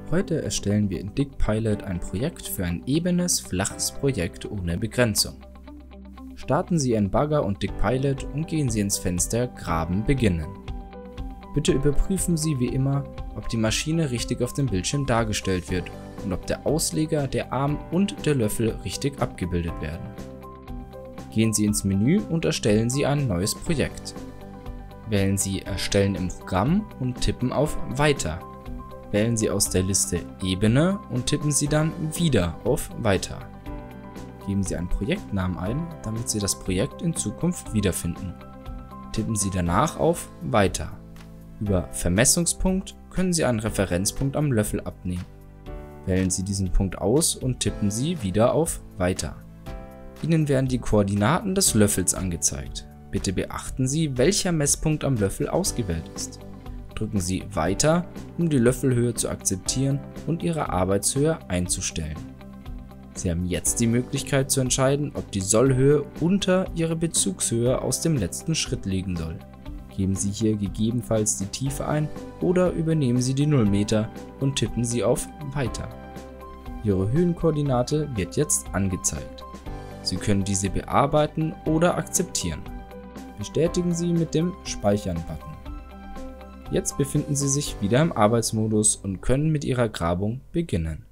Heute erstellen wir in DigPilot ein Projekt für ein ebenes, flaches Projekt ohne Begrenzung. Starten Sie Ihren Bagger und DigPilot und gehen Sie ins Fenster Graben beginnen. Bitte überprüfen Sie wie immer, ob die Maschine richtig auf dem Bildschirm dargestellt wird und ob der Ausleger, der Arm und der Löffel richtig abgebildet werden. Gehen Sie ins Menü und erstellen Sie ein neues Projekt. Wählen Sie Erstellen im Programm und tippen auf Weiter. Wählen Sie aus der Liste Ebene und tippen Sie dann wieder auf Weiter. Geben Sie einen Projektnamen ein, damit Sie das Projekt in Zukunft wiederfinden. Tippen Sie danach auf Weiter. Über Vermessungspunkt können Sie einen Referenzpunkt am Löffel abnehmen. Wählen Sie diesen Punkt aus und tippen Sie wieder auf Weiter. Ihnen werden die Koordinaten des Löffels angezeigt. Bitte beachten Sie, welcher Messpunkt am Löffel ausgewählt ist. Drücken Sie Weiter, um die Löffelhöhe zu akzeptieren und Ihre Arbeitshöhe einzustellen. Sie haben jetzt die Möglichkeit zu entscheiden, ob die Sollhöhe unter Ihrer Bezugshöhe aus dem letzten Schritt liegen soll. Geben Sie hier gegebenenfalls die Tiefe ein oder übernehmen Sie die 0 Meter und tippen Sie auf Weiter. Ihre Höhenkoordinate wird jetzt angezeigt. Sie können diese bearbeiten oder akzeptieren. Bestätigen Sie mit dem Speichern-Button. Jetzt befinden Sie sich wieder im Arbeitsmodus und können mit Ihrer Grabung beginnen.